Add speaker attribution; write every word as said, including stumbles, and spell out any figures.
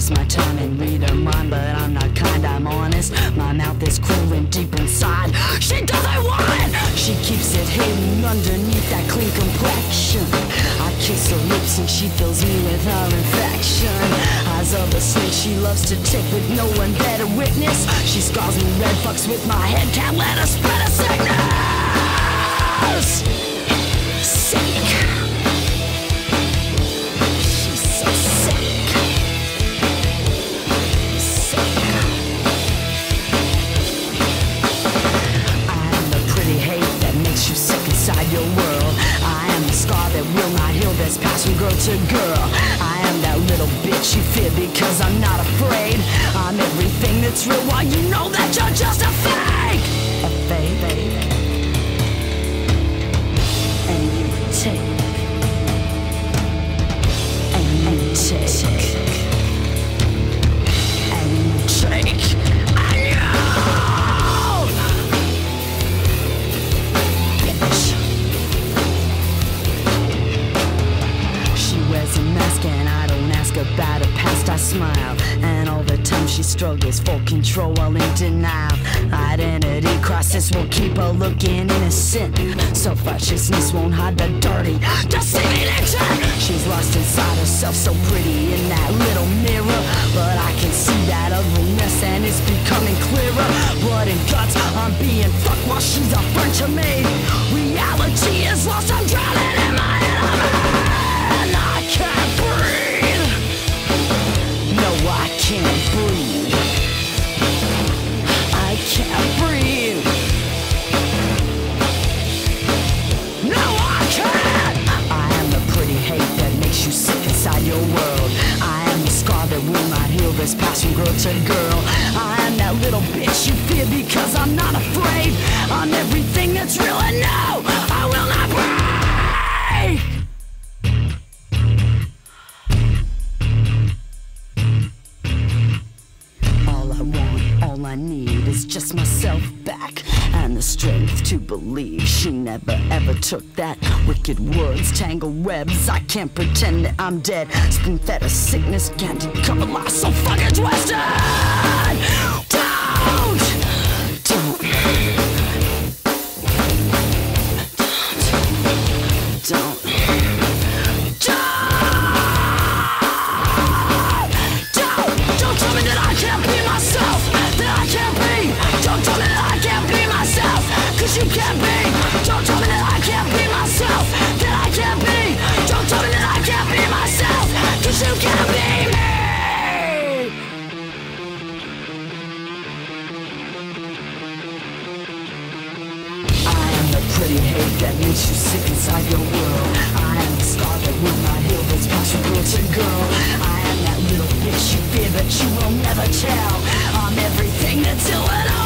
Speaker 1: waste my time and read her mind, but I'm not kind, I'm honest. My mouth is cruel and deep inside she doesn't want it. She keeps it hidden underneath that clean complexion. I kiss her lips and she fills me with her infection. Eyes of a snake she loves to take with no one there to witness. She scars me red, fucks with my head, can't let her spread a sickness. Sick. She's so sick. Sick. I am the pretty hate that makes you sick inside your world. I am the scar that will not heal, that's passed from girl to girl. I am that little bitch you fear because I'm not afraid. I'm everything that's real while you know that you're just a fake. A fake. And you take. And you take. And you take. And you. Bitch. She wears a mask and I don't ask about her past, I smile. And all the time she struggles for control while in denial. Identity crisis will keep her looking innocent. Self-righteousness won't hide the dirty, deceiving intent. She's lost inside herself, so pretty in that little mirror, but I can see that ugliness and it's becoming clearer. Blood and guts, I'm being fucked while she's a friend to me. Reality is lost, I'm drowning in my enemy. And I can't breathe. No, I can't breathe. I can't breathe. No, I can't. I am the pretty hate that makes you sick inside your world. I am the scar that will not heal, that's passed from girl to girl. I am that little bitch you fear because I'm not afraid. I'm everything that's real and no, I will not break. All I need is just myself back and the strength to believe she never ever took that. Wicked words, tangle webs, I can't pretend that I'm dead. Spoon fed a sickness, can't cover lies so fucking twisted. Don't, don't, don't, don't. You can't be, don't tell me that I can't be myself. That I can't be, don't tell me that I can't be myself. Cause you can't be me. I am the pretty hate that makes you sick inside your world. I am the scar that will not heal, that's passed from girl to girl. I am that little bitch you fear but you will never tell. I'm everything that's ill and